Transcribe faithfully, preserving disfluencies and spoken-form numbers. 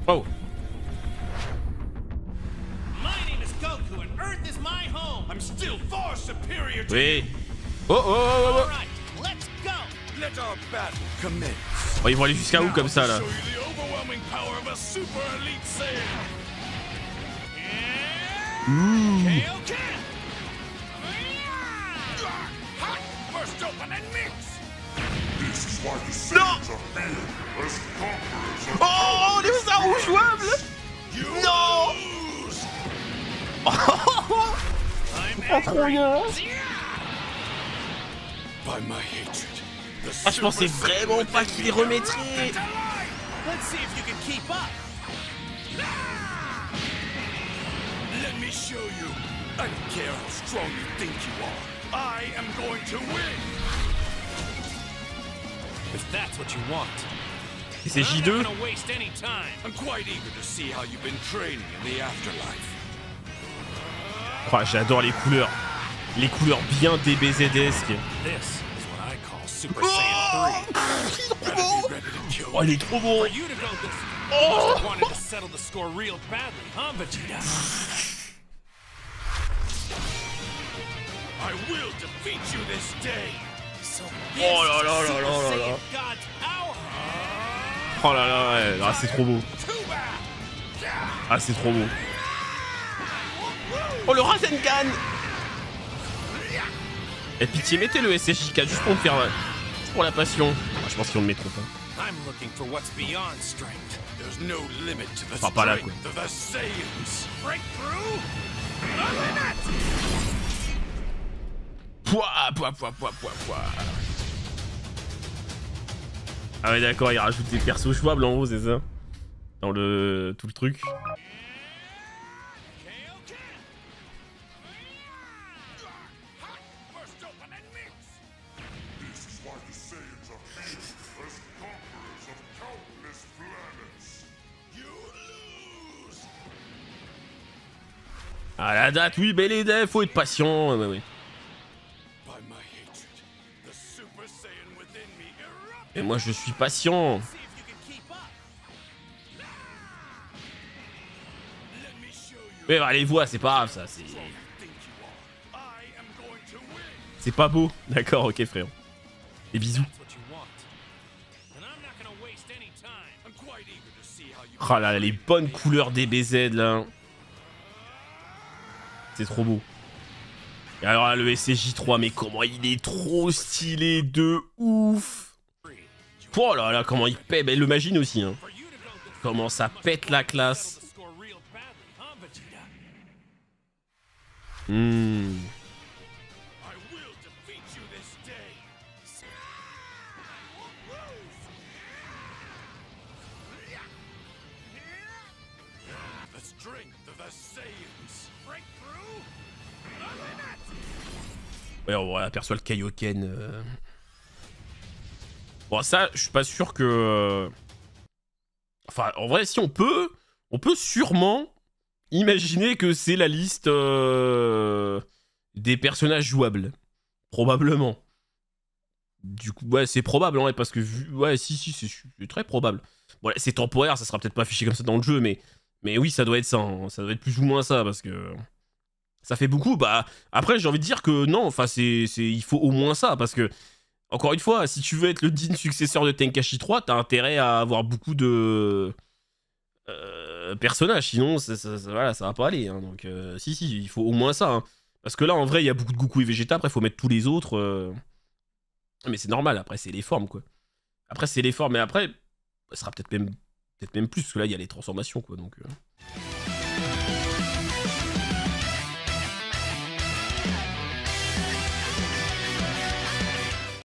Oh. Oui. Oh oh oh oh. Oh, ils vont aller jusqu'à où comme ça là? Mmh. Non. Oh, les armes jouables. Non. Oh, trop bien. Ah, je pensais vraiment pas qu'il les remettrait. Et c'est J deux. Oh, j'adore les couleurs. Les couleurs bien D B Z-esques. Oh, oh, il est trop bon. Oh, oh là là là là là là. Oh là là, ouais. Ah, c'est trop beau. Ah, c'est trop beau. Oh, le Rasengan. Et pitié, mettez le S S J quatre juste pour me faire... pour la passion. Ah, je pense qu'ils vont le mettre pas. Enfin, pas là, quoi. Pouah, pouah, pouah, pouah, pouah, pouah. Ah ouais, d'accord, il rajoute des persos jouables en haut, c'est ça? Dans le... tout le truc. Ah, la date, oui, mais les devs, faut être patient. Ouais, ouais. Et moi, je suis patient. Mais bah, les voix, c'est pas grave, ça. C'est C'est pas beau. D'accord, ok, frère. Et bisous. Oh là, les bonnes couleurs D B Z, là. C'est trop beau. Et alors là, le S S J trois, mais comment il est trop stylé de ouf. Oh là là, comment il pète. Ben, le Magine aussi, hein. Comment ça pète la classe. Hmm. Ouais, on aperçoit le Kaioken. Euh... Bon, ça, je suis pas sûr que... Enfin, en vrai, si on peut, on peut sûrement imaginer que c'est la liste euh... des personnages jouables. Probablement. Du coup, ouais, c'est probable, hein, parce que vu... Ouais, si, si, c'est très probable. Bon, c'est temporaire, ça sera peut-être pas affiché comme ça dans le jeu, mais... Mais oui, ça doit être ça, hein. Ça doit être plus ou moins ça, parce que... Ça fait beaucoup, bah... Après, j'ai envie de dire que non, enfin, c'est... Il faut au moins ça, parce que... Encore une fois, si tu veux être le digne successeur de Tenkaichi trois, t'as intérêt à avoir beaucoup de... Euh, personnages, sinon, ça, ça, ça, voilà, ça va pas aller, hein. Donc, euh, si, si, il faut au moins ça, hein. Parce que là, en vrai, il y a beaucoup de Goku et Vegeta, après, il faut mettre tous les autres... Euh... Mais c'est normal, après, c'est les formes, quoi. Après, c'est les formes, mais après, ça sera peut-être même... peut-être même plus, parce que là, il y a les transformations, quoi, donc... Euh...